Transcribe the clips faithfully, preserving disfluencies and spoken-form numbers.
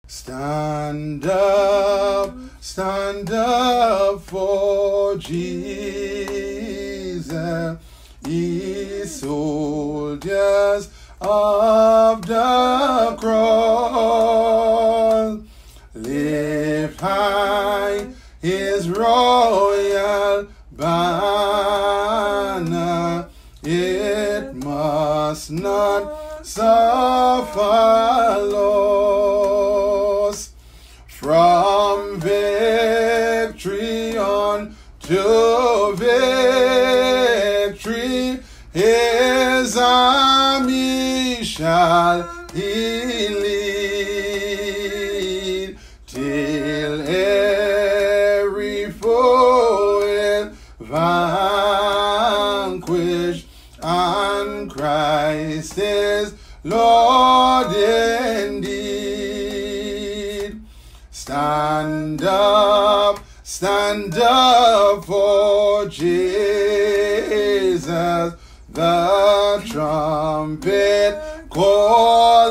Stand up, stand up for Jesus, ye soldiers of the cross. Lift high his royal banner, it must not suffer loss. From victory on to victory, his army shall he lead, till every foe is vanquished, and Christ is Lord indeed. Stand up, stand up for Jesus, the trumpet call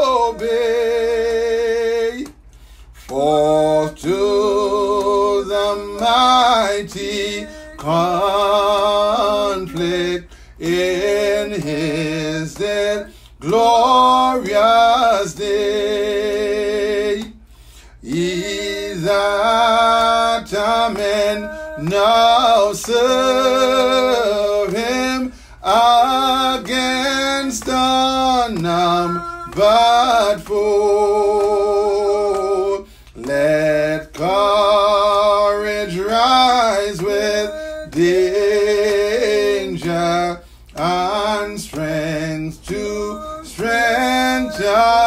obey. Forth to the mighty conflict in his death glorious day. Ye that amen now serve him against unnumbered foe. Let courage rise with danger, and strength to strength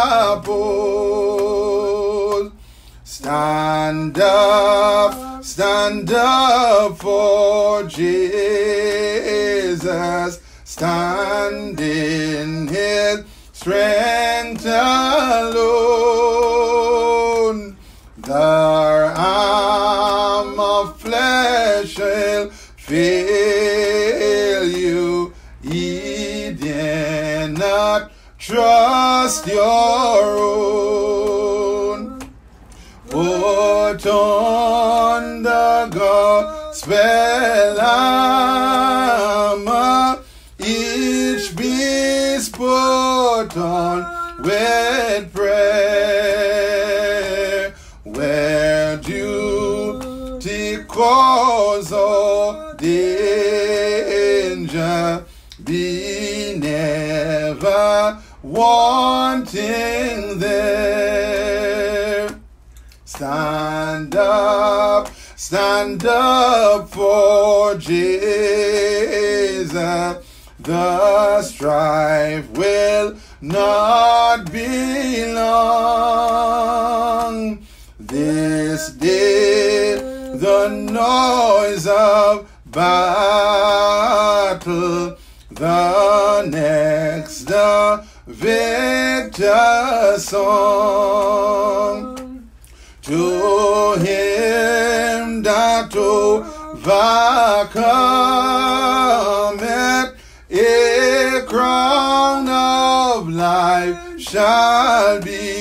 oppose. Stand up, stand up for Jesus, stand in his strength alone. The arm of flesh shall fail you, ye dare not trust your own. Put on the gospel armor, each beast put on with prayer, where duty calls or danger, be never wanting there. Stand up, stand up for Jesus, the strife will not be long. This day the noise of battle, the next the victor's song. To him that overcometh, a crown of life shall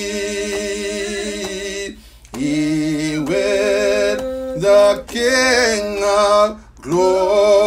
be. He with the King of glory